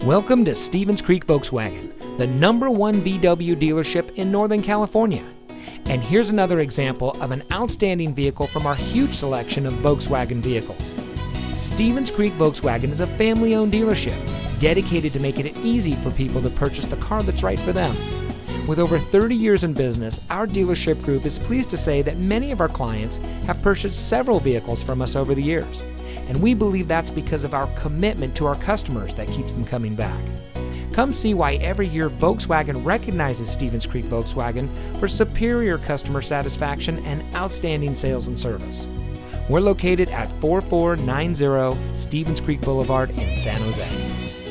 Welcome to Stevens Creek Volkswagen, the #1 VW dealership in Northern California. And here's another example of an outstanding vehicle from our huge selection of Volkswagen vehicles. Stevens Creek Volkswagen is a family-owned dealership dedicated to making it easy for people to purchase the car that's right for them. With over 30 years in business, our dealership group is pleased to say that many of our clients have purchased several vehicles from us over the years. And we believe that's because of our commitment to our customers that keeps them coming back. Come see why every year Volkswagen recognizes Stevens Creek Volkswagen for superior customer satisfaction and outstanding sales and service. We're located at 4490 Stevens Creek Boulevard in San Jose.